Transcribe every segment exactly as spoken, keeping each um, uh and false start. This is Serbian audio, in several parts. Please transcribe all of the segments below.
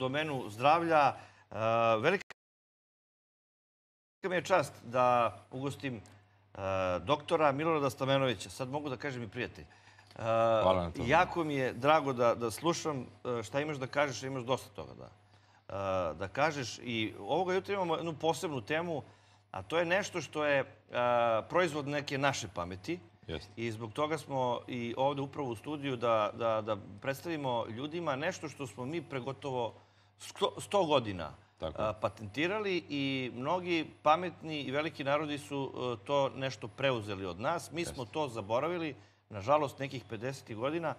domenu zdravlja. Velika mi je čast da ugostim doktora Milorada Stamenovića. Sad mogu da kažem i prijatelj. Hvala na to. Jako mi je drago da slušam šta imaš da kažeš, imaš dosta toga da kažeš. I ovoga jutra imamo jednu posebnu temu, a to je nešto što je proizvod neke naše pameti. I zbog toga smo i ovde upravo u studiju da predstavimo ljudima nešto što smo mi pre gotovo sto godina patentirali i mnogi pametni i veliki narodi su to nešto preuzeli od nas. Mi smo to zaboravili, nažalost, nekih pedeset godina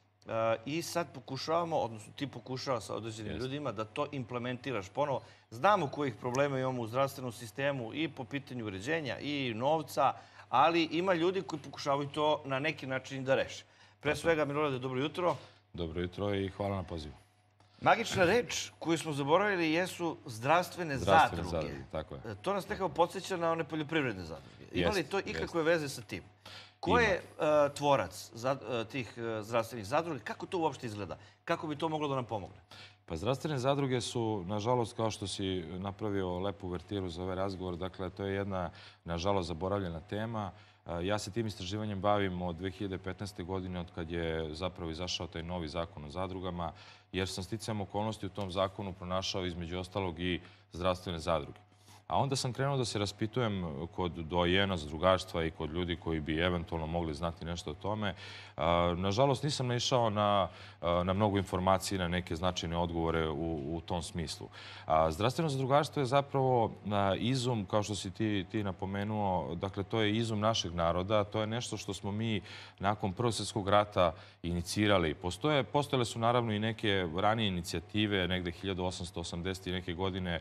i sad pokušavamo, odnosno ti pokušava sa određenim ljudima da to implementiraš ponovo. Znamo kojih problema imamo u zdravstvenom sistemu i po pitanju uređenja i novca, ali ima ljudi koji pokušavaju to na neki način da reše. Pre svega, Milorade, dobro jutro. Dobro jutro i hvala na pozivu. Magična reč koju smo zaboravili jesu zdravstvene zadruge. Zdravstvene zadruge, tako je. To nas nekako podsjeća na one poljoprivredne zadruge. Ima li to ikakve veze sa tim? Ko je tvorac tih zdravstvenih zadruga? Kako to uopšte izgleda? Kako bi to moglo da nam pomogne? Pa zdravstvene zadruge su, nažalost, kao što si napravio lepu uvertiru za ovaj razgovor, dakle, to je jedna, nažalost, zaboravljena tema. Ja se tim istraživanjem bavim od dve hiljade petnaeste. godine, od kad je zapravo izašao taj novi zakon o zadrugama, jer sam sticajem okolnosti u tom zakonu pronašao između ostalog i zdravstvene zadruge. A onda sam krenuo da se raspitujem kod doajena zadrugarstva i kod ljudi koji bi eventualno mogli znati nešto o tome. Nažalost, nisam naišao na mnogo informacije i na neke značajne odgovore u tom smislu. Zdravstveno zadrugarstvo je zapravo izum, kao što si ti napomenuo, dakle, to je izum našeg naroda. To je nešto što smo mi nakon Prvog svjetskog rata inicirali. Postojale su naravno i neke ranije inicijative, negde hiljadu osamsto osamdeset i neke godine,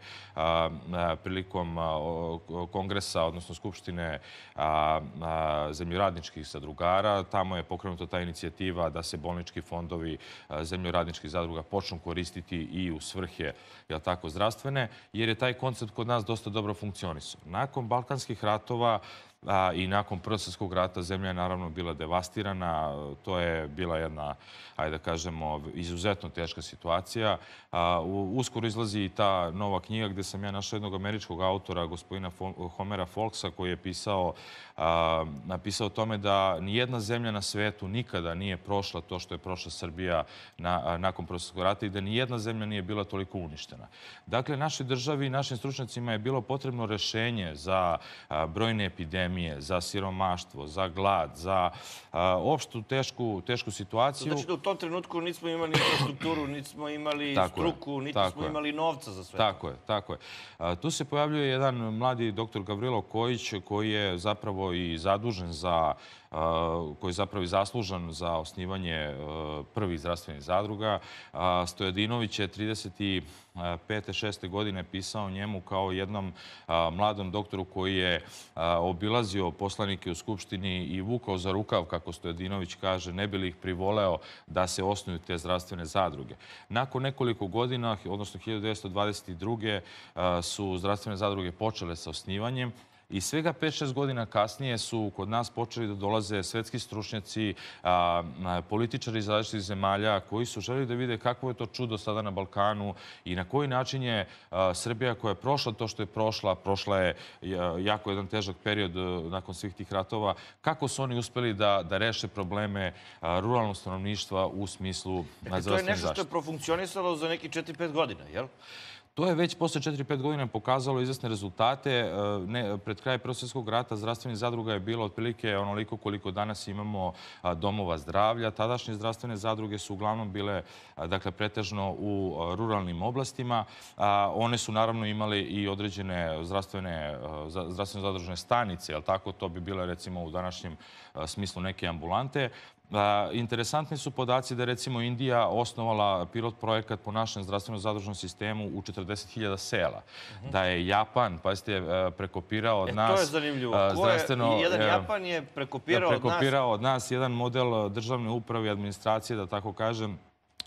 prilikom kongresa, odnosno Skupštine zemljoradničkih zadrugara. Tamo je pokrenuta ta inicijativa da se bolnički fondovi zemljoradničkih zadruga počnu koristiti i u svrhe zdravstvene, jer je taj koncept kod nas dosta dobro funkcionisao. Nakon Balkanskih ratova i nakon Prvog svjetskog rata zemlja je naravno bila devastirana. To je bila jedna, ajde da kažemo, izuzetno teška situacija. Uskoro izlazi i ta nova knjiga gde sam ja našao jednog američkog autora, gospodina Homera Folksa, koji je pisao napisao o tome da nijedna zemlja na svetu nikada nije prošla to što je prošla Srbija nakon Prvog svjetskog rata i da nijedna zemlja nije bila toliko uništena. Dakle, našoj državi i našim stručnjacima je bilo potrebno rešenje za brojne epidemije, za siromaštvo, za glad, za opštu tešku situaciju. Znači da u tom trenutku nismo imali infrastrukturu, nismo imali struku, niti smo imali novca za sve. Tako je, tako je. Tu se pojavljuje jedan mladi doktor Gavrilo Kojić, koji je zapravo i zadužen za, koji je zapravo i zaslužan za osnivanje prvih zdravstvenih zadruga. Stojadinović je trideset pete šeste. godine pisao njemu kao jednom mladom doktoru koji je obilazio poslanike u Skupštini i vukao za rukav, kako Stojadinović kaže, ne bi li ih privoleo da se osnuju te zdravstvene zadruge. Nakon nekoliko godina, odnosno hiljadu devetsto dvadeset druge. su zdravstvene zadruge počele sa osnivanjem. I svega pet šest godina kasnije su kod nas počeli da dolaze svetski stručnjaci, političari iz različitih zemalja koji su želeli da vide kakvo je to čudo sada na Balkanu i na koji način je Srbija koja je prošla to što je prošla, prošla je jako jedan težak period nakon svih tih ratova, kako su oni uspeli da reše probleme ruralnog stanovništva u smislu zdravstvene zaštite. To je nešto što je profunkcionisalo za neki četiri pet godina, jel? To je već posle četiri pet godina pokazalo izvesne rezultate. Pred kraj Prvog svjetskog rata zdravstvenih zadruga je bilo otprilike onoliko koliko danas imamo domova zdravlja. Tadašnje zdravstvene zadruge su uglavnom bile, dakle, pretežno u ruralnim oblastima. One su naravno imali i određene zdravstvene zadružne stanice, jel tako? To bi bile, recimo, u današnjem smislu neke ambulante. Interesantni su podaci da je, recimo, Indija osnovala pilot projekat po našem zdravstvenom zadružnom sistemu u četrdeset hiljada sela. Da je Japan, pazite, prekopirao od nas... To je zanimljivo. Jedan Japan je prekopirao od nas... Prekopirao od nas jedan model državne uprave i administracije, da tako kažem,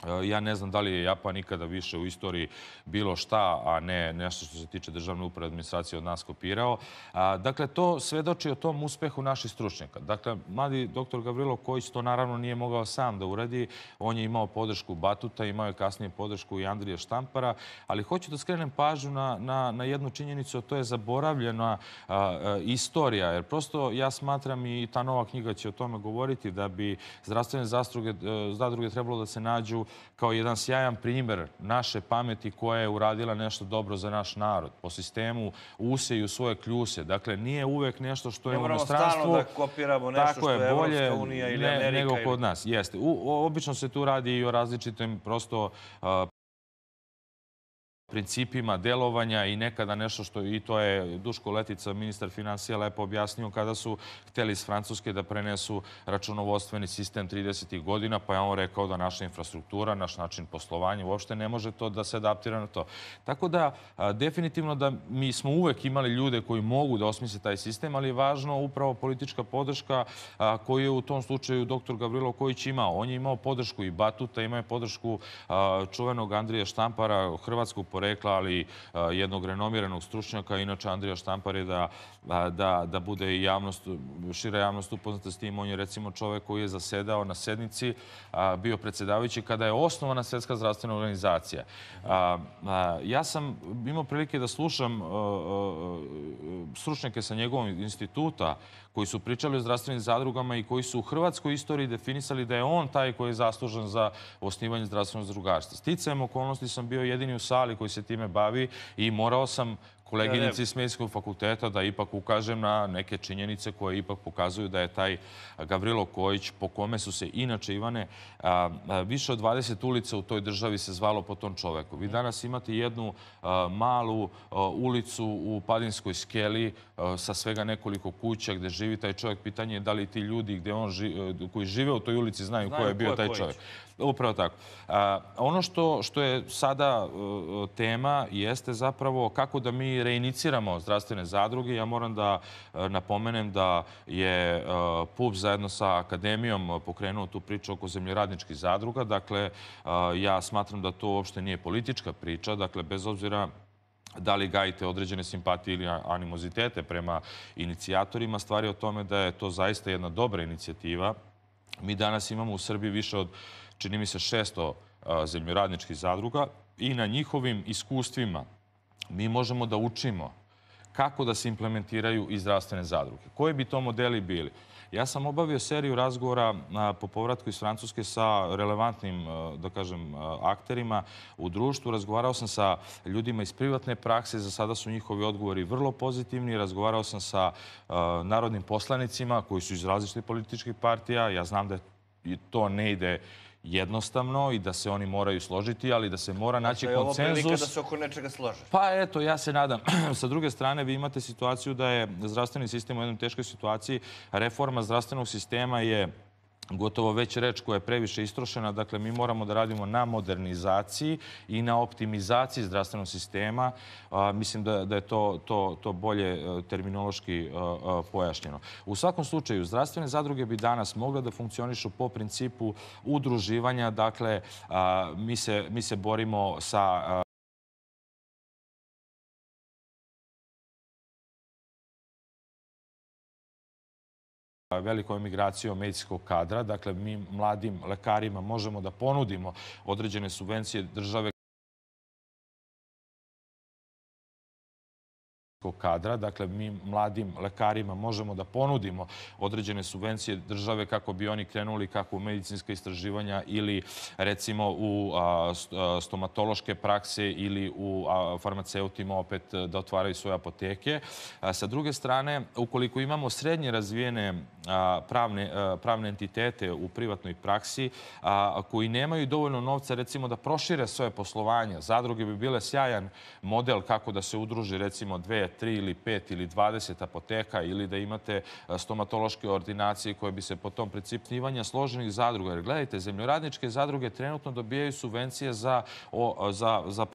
Ja ne znam da li je Japan ikada više u istoriji bilo šta, a ne nešto što se tiče državne uprave administracije od nas kopirao. Dakle, to svedoči o tom uspehu naših stručnjaka. Dakle, mladi doktor Gavrilo Kojić to naravno nije mogao sam da uradi. On je imao podršku Batuta, imao je kasnije podršku i Andrije Štampara, ali hoću da skrenem pažnju na, na, na jednu činjenicu, a to je zaboravljena a, a, istorija. Jer prosto ja smatram, i ta nova knjiga će o tome govoriti, da bi zdravstvene zadruge, zadruge trebalo da se nađu kao jedan sjajan primjer naše pameti koja je uradila nešto dobro za naš narod. Po sistemu useju svoje kljuse. Dakle, nije uvek nešto što je u inostranstvu. Ne moramo stalno da kopiramo nešto što je Evropska unija ili Amerika. Nego kod nas, jeste. Obično se tu radi i o različitim prosto principima delovanja i nekada nešto što, i to je Duško Letica, ministar finansija, lepo objasnio kada su hteli iz Francuske da prenesu računovodstveni sistem tridesetih godina, pa je on rekao da naša infrastruktura, naš način poslovanja uopšte ne može to da se adaptira na to. Tako da, definitivno da mi smo uvek imali ljude koji mogu da osmisle taj sistem, ali je važno upravo politička podrška koju je u tom slučaju doktor Gavrilo Kojić imao. On je imao podršku i Batuta, imao je podršku čuvenog Andrije Štampara, hrvatskog porekla, ali jednog renomiranog stručnjaka. Inače, Andrija Štampar je da, da, da bude i javnost, šira javnost upoznata s tim. On je recimo čovek koji je zasedao na sednici, bio predsjedavajući kada je osnovana Svetska zdravstvena organizacija. Ja sam imao prilike da slušam stručnjake sa njegovog instituta koji su pričali o zdravstvenim zadrugama i koji su u hrvatskoj istoriji definisali da je on taj koji je zaslužan za osnivanje zdravstvenog zadrugarstva. Sticajem okolnosti sam bio jedini u sali koji se time bavi i morao sam koleginici iz Medicinskog fakulteta da ipak ukažem na neke činjenice koje ipak pokazuju da je taj Gavrilo Kojić, po kome su se inače, Ivane, više od dvadeset ulica u toj državi se zvalo po tom čoveku. Vi danas imate jednu malu ulicu u Padinskoj skeli sa svega nekoliko kuća gde živi taj čovjek. Pitanje je da li ti ljudi gde on koji žive u toj ulici znaju ko je bio taj čovjek. Upravo tako. Ono što, što je sada tema jeste zapravo kako da mi reiniciramo zdravstvene zadruge. Ja moram da napomenem da je P U P zajedno sa Akademijom pokrenuo tu priču oko zemljoradničkih zadruga. Dakle, ja smatram da to uopšte nije politička priča. Dakle, bez obzira da li gajite određene simpatije ili animozitete prema inicijatorima, stvar je o tome da je to zaista jedna dobra inicijativa. Mi danas imamo u Srbiji više od, čini mi se, šesto zemljoradničkih zadruga i na njihovim iskustvima mi možemo da učimo kako da se implementiraju i zdravstvene zadruge. Koji bi to modeli bili? Ja sam obavio seriju razgovora po povratku iz Francuske sa relevantnim, da kažem, akterima u društvu. Razgovarao sam sa ljudima iz privatne prakse. Za sada su njihovi odgovori vrlo pozitivni. Razgovarao sam sa narodnim poslanicima koji su iz različitih političkih partija. Ja znam da to ne ide jednostavno i da se oni moraju složiti, ali da se mora naći konsenzus. Je ovo prilika da se oko nečega slože? Pa eto, ja se nadam. Sa druge strane, vi imate situaciju da je zdravstveni sistem u jednoj teškoj situaciji. Reforma zdravstvenog sistema je gotovo već reč koja je previše istrošena. Dakle, mi moramo da radimo na modernizaciji i na optimizaciji zdravstvenog sistema. Mislim da je to bolje terminološki pojašnjeno. U svakom slučaju, zdravstvene zadruge bi danas mogle da funkcionišu po principu udruživanja. Dakle, mi se borimo sa velikom emigracijom medicinskog kadra. Dakle, mi mladim lekarima možemo da ponudimo određene subvencije države kadra. Dakle, mi mladim lekarima možemo da ponudimo određene subvencije države kako bi oni krenuli kako u medicinska istraživanja ili recimo u stomatološke prakse ili u farmaceutima opet da otvaraju svoje apoteke. Sa druge strane, ukoliko imamo srednje razvijene pravne entitete u privatnoj praksi koji nemaju dovoljno novca recimo da prošire svoje poslovanje, zadruge bi bile sjajan model kako da se udruži recimo dve, tri ili pet ili dvadeset apoteka ili da imate stomatološke ordinacije koje bi se po tom principu osnivanja složenih zadruga. Jer gledajte, zemljoradničke zadruge trenutno dobijaju subvencije za, za, za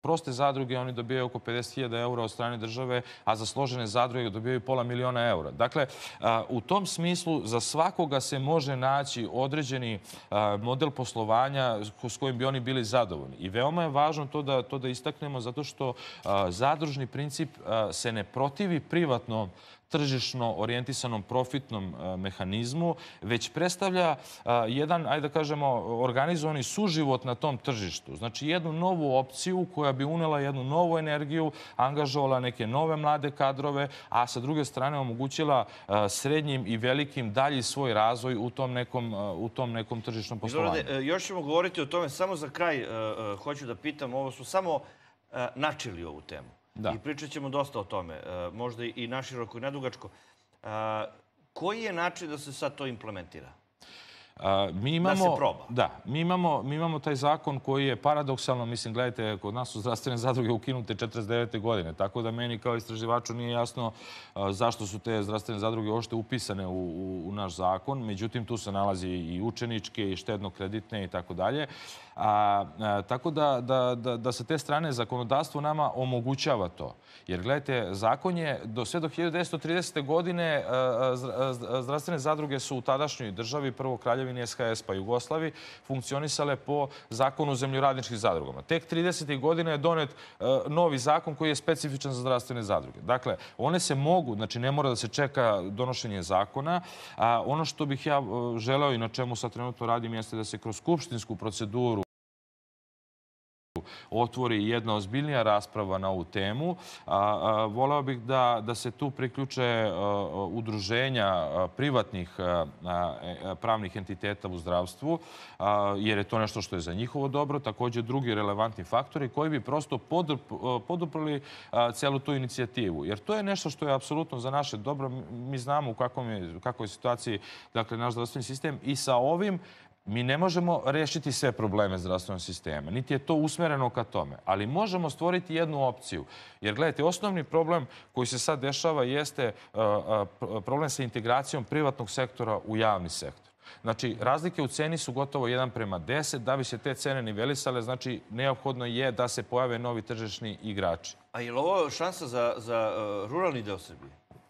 proste zadruge oni dobijaju oko pedeset hiljada eura od strane države, a za složene zadruge dobijaju pola miliona eura. Dakle, u tom smislu za svakoga se može naći određeni model poslovanja s kojim bi oni bili zadovoljni. I veoma je važno to da, to da istaknemo zato što zadružni princip se ne protivi privatnom tržišno orijentisanom profitnom mehanizmu, već predstavlja jedan, ajde da kažemo, organizovani suživot na tom tržištu. Znači jednu novu opciju koja bi unela jednu novu energiju, angažovala neke nove mlade kadrove, a sa druge strane omogućila srednjim i velikim dalji svoj razvoj u tom nekom, u tom nekom tržišnom poslovanju. Milorade, još ćemo govoriti o tome. Samo za kraj hoću da pitam, ovo su samo načeli ovu temu. Da. I pričat ćemo dosta o tome, možda i naširoko i nedugačko. Koji je način da se sad to implementira? Mi imamo, da se proba? Da. Mi imamo, mi imamo taj zakon koji je paradoksalno, mislim, gledajte, kod nas su zdravstvene zadruge ukinute četrdeset devete godine, tako da meni kao istraživaču nije jasno zašto su te zdravstvene zadruge uopšte upisane u, u, u naš zakon. Međutim, tu se nalazi i učeničke, i štedno-kreditne i tako dalje. A, a, tako da, da, da, da sa te strane zakonodavstvo nama omogućava to. Jer, gledajte, zakon je do, sve do hiljadu devetsto tridesete. godine a, a, zdravstvene zadruge su u tadašnjoj državi, prvo Kraljevini, S H S pa Jugoslavi, funkcionisale po zakonu o zemljoradničkim zadrugama. Tek tridesetih godina je donet a, novi zakon koji je specifičan za zdravstvene zadruge. Dakle, one se mogu, znači ne mora da se čeka donošenje zakona. A ono što bih ja želeo i na čemu sad trenutno radim jeste da se kroz skupštinsku proceduru otvori jedna ozbiljnija rasprava na ovu temu. Voleo bih da, da se tu priključe udruženja privatnih pravnih entiteta u zdravstvu, jer je to nešto što je za njihovo dobro. Također drugi relevantni faktori koji bi prosto poduprli celu tu inicijativu. Jer to je nešto što je apsolutno za naše dobro. Mi znamo u kakvom je, kakvoj je situaciji, dakle, naš zdravstveni sistem i sa ovim mi ne možemo rešiti sve probleme zdravstvenog sistema, niti je to usmereno ka tome, ali možemo stvoriti jednu opciju. Jer, gledajte, osnovni problem koji se sad dešava jeste problem sa integracijom privatnog sektora u javni sektor. Znači, razlike u ceni su gotovo jedan prema deset. Da bi se te cene nivelisale, znači, neophodno je da se pojave novi tržišni igrači. A je li ovo šansa za, za ruralni deo Srbije?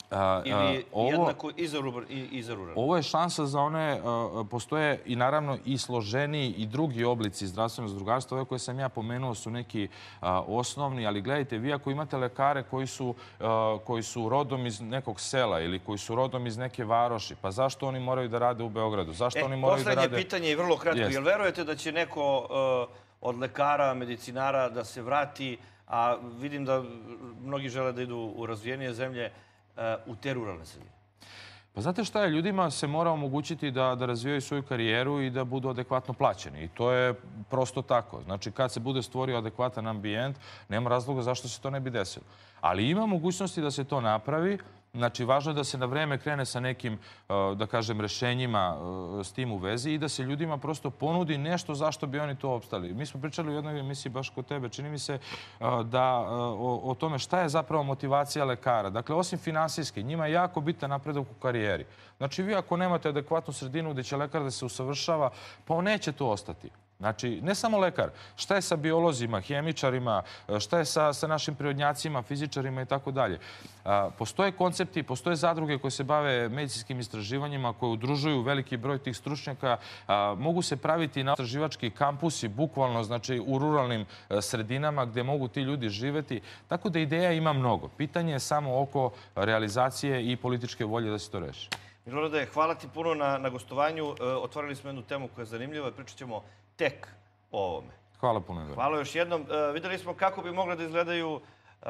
Ili ovo, jednako i za, i, i za ruralni? Ovo je šansa za one, postoje i naravno i složeniji i drugi oblici zdravstvenog zadrugarstva. Ove koje sam ja pomenuo su neki osnovni, ali gledajte, vi ako imate lekare koji su, koji su rodom iz nekog sela ili koji su rodom iz neke varoši, pa zašto oni moraju da rade u Beogradu? Zašto e, oni moraju da rade... Poslednje pitanje je vrlo kratko. Jest. Jel verujete da će neko uh, od lekara, medicinara da se vrati, a vidim da mnogi žele da idu u razvijenije zemlje, u te ruralne sredine? Pa znate šta je, ljudima se mora omogućiti da, da razvijaju svoju karijeru i da budu adekvatno plaćeni. I to je prosto tako. Znači, kad se bude stvorio adekvatan ambijent, nema razloga zašto se to ne bi desilo. Ali ima mogućnosti da se to napravi. Znači, važno je da se na vreme krene sa nekim, da kažem, rešenjima s tim u vezi i da se ljudima prosto ponudi nešto zašto bi oni to opstali. Mi smo pričali u jednoj emisiji baš kod tebe. Čini mi se da o, o tome šta je zapravo motivacija lekara. Dakle, osim finansijske, njima je jako bitan napredak u karijeri. Znači, vi ako nemate adekvatnu sredinu gde će lekar da se usavršava, pa on neće to ostati. Znači, ne samo lekar. Šta je sa biolozima, hemičarima, šta je sa, sa našim prirodnjacima, fizičarima i tako dalje. Postoje koncepti, postoje zadruge koje se bave medicinskim istraživanjima, koje udružuju veliki broj tih stručnjaka. A, mogu se praviti na istraživački kampusi, bukvalno, znači, u ruralnim sredinama gde mogu ti ljudi živeti. Tako da ideja ima mnogo. Pitanje je samo oko realizacije i političke volje da se to reši. Milorade, hvala ti puno na, na gostovanju. E, otvorili smo jednu temu koja je zanimljiva. Pričat ćemo tek o ovome. Hvala puno. Hvala još jednom. E, videli smo kako bi mogle da izgledaju e,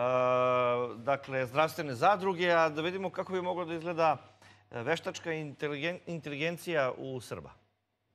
dakle, zdravstvene zadruge, a da vidimo kako bi mogla da izgleda veštačka inteligen, inteligencija u Srba.